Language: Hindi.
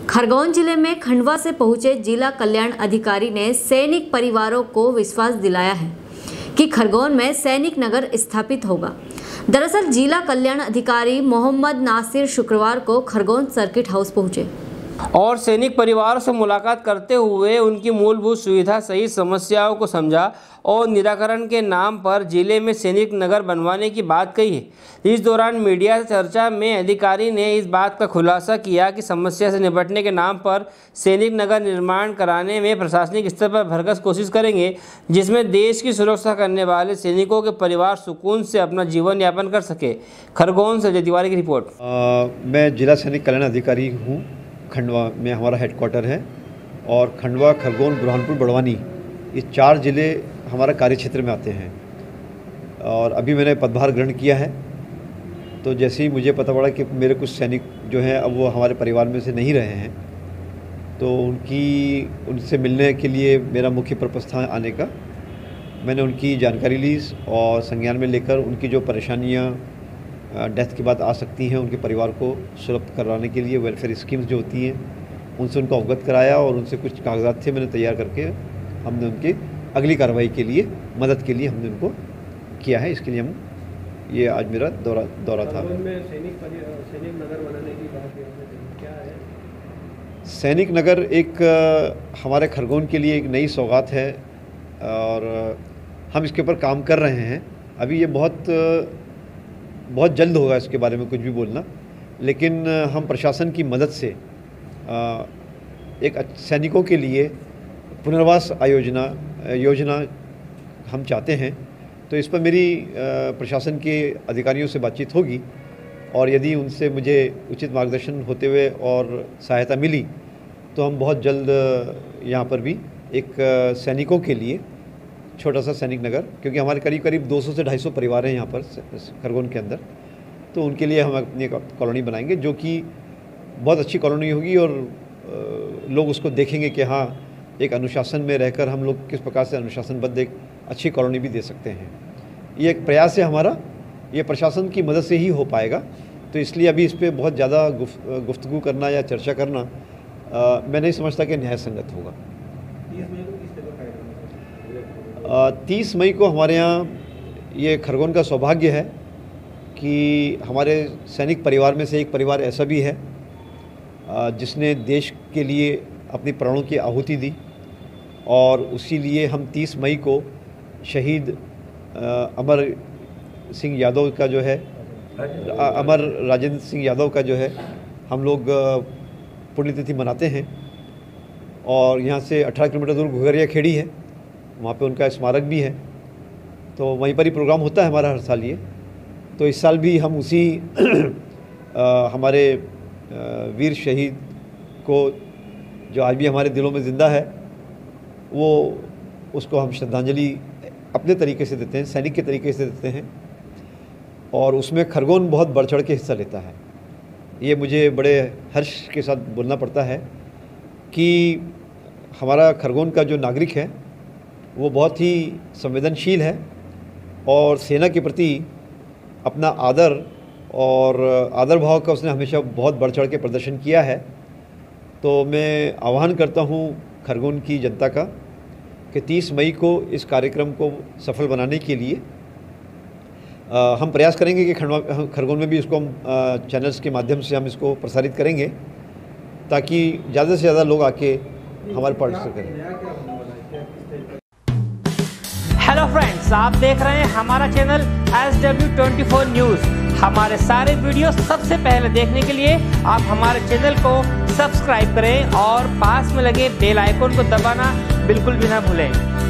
खरगोन जिले में खंडवा से पहुंचे जिला कल्याण अधिकारी ने सैनिक परिवारों को विश्वास दिलाया है कि खरगोन में सैनिक नगर स्थापित होगा। दरअसल जिला कल्याण अधिकारी मोहम्मद नासिर शुक्रवार को खरगोन सर्किट हाउस पहुंचे और सैनिक परिवार से मुलाकात करते हुए उनकी मूलभूत सुविधा सहित समस्याओं को समझा और निराकरण के नाम पर जिले में सैनिक नगर बनवाने की बात कही है। इस दौरान मीडिया चर्चा में अधिकारी ने इस बात का खुलासा किया कि समस्या से निपटने के नाम पर सैनिक नगर निर्माण कराने में प्रशासनिक स्तर पर भरसक कोशिश करेंगे, जिसमें देश की सुरक्षा करने वाले सैनिकों के परिवार सुकून से अपना जीवन यापन कर सके। खरगोन से अजय तिवारी की रिपोर्ट। मैं जिला सैनिक कल्याण अधिकारी हूँ। खंडवा में हमारा हेडक्वार्टर है और खंडवा, खरगोन, बुरहानपुर, बड़वानी ये 4 ज़िले हमारा कार्यक्षेत्र में आते हैं। और अभी मैंने पदभार ग्रहण किया है, तो जैसे ही मुझे पता पड़ा कि मेरे कुछ सैनिक जो हैं अब वो हमारे परिवार में से नहीं रहे हैं, तो उनसे मिलने के लिए मेरा मुख्य पर्पस था आने का। मैंने उनकी जानकारी ली और संज्ञान में लेकर उनकी जो परेशानियाँ डेथ के बाद आ सकती हैं, उनके परिवार को सुलभ कराने के लिए वेलफेयर स्कीम्स जो होती हैं उनसे उनको अवगत कराया और उनसे कुछ कागजात थे मैंने तैयार करके हमने उनकी अगली कार्रवाई के लिए मदद के लिए हमने उनको किया है। इसके लिए ये आज मेरा दौरा था। सैनिक नगर बनाने की बात क्या है? सैनिक नगर एक हमारे खरगोन के लिए एक नई सौगात है और हम इसके ऊपर काम कर रहे हैं। अभी ये बहुत जल्द होगा इसके बारे में कुछ भी बोलना, लेकिन हम प्रशासन की मदद से एक सैनिकों के लिए पुनर्वास योजना हम चाहते हैं। तो इस पर मेरी प्रशासन के अधिकारियों से बातचीत होगी और यदि उनसे मुझे उचित मार्गदर्शन होते हुए और सहायता मिली तो हम बहुत जल्द यहाँ पर भी एक सैनिकों के लिए छोटा सा सैनिक नगर, क्योंकि हमारे करीब 200 से 250 परिवार हैं यहाँ पर खरगोन के अंदर, तो उनके लिए हम अपनी कॉलोनी बनाएंगे जो कि बहुत अच्छी कॉलोनी होगी और लोग उसको देखेंगे कि हाँ, एक अनुशासन में रहकर हम लोग किस प्रकार से अनुशासनबद्ध एक अच्छी कॉलोनी भी दे सकते हैं। ये एक प्रयास है हमारा, ये प्रशासन की मदद से ही हो पाएगा। तो इसलिए अभी इस पर बहुत ज़्यादा गुफ्तगू करना या चर्चा करना मैं नहीं समझता कि न्याय संगत होगा। 30 मई को हमारे यहाँ ये खरगोन का सौभाग्य है कि हमारे सैनिक परिवार में से एक परिवार ऐसा भी है जिसने देश के लिए अपनी प्राणों की आहुति दी और उसी लिए हम 30 मई को शहीद अमर सिंह यादव का जो है अमर राजेंद्र सिंह यादव का जो है हम लोग पुण्यतिथि मनाते हैं। और यहाँ से 18 किलोमीटर दूर घुघरिया खेड़ी है, वहाँ पे उनका स्मारक भी है, तो वहीं पर ही प्रोग्राम होता है हमारा हर साल ये। तो इस साल भी हम उसी हमारे वीर शहीद को जो आज भी हमारे दिलों में ज़िंदा है, वो उसको हम श्रद्धांजलि अपने तरीके से देते हैं, सैनिक के तरीके से देते हैं और उसमें खरगोन बहुत बढ़ चढ़ के हिस्सा लेता है। ये मुझे बड़े हर्ष के साथ बोलना पड़ता है कि हमारा खरगोन का जो नागरिक है वो बहुत ही संवेदनशील है और सेना के प्रति अपना आदर भाव का उसने हमेशा बहुत बढ़ चढ़ के प्रदर्शन किया है। तो मैं आह्वान करता हूँ खरगोन की जनता का कि 30 मई को इस कार्यक्रम को सफल बनाने के लिए हम प्रयास करेंगे कि खरगोन में भी इसको हम चैनल्स के माध्यम से हम इसको प्रसारित करेंगे ताकि ज़्यादा से ज़्यादा लोग आके हमारे पार्टिसिपेट करें। हेलो फ्रेंड्स, आप देख रहे हैं हमारा चैनल SW24 न्यूज़। हमारे सारे वीडियो सबसे पहले देखने के लिए आप हमारे चैनल को सब्सक्राइब करें और पास में लगे बेल आइकन को दबाना बिल्कुल भी ना भूलें।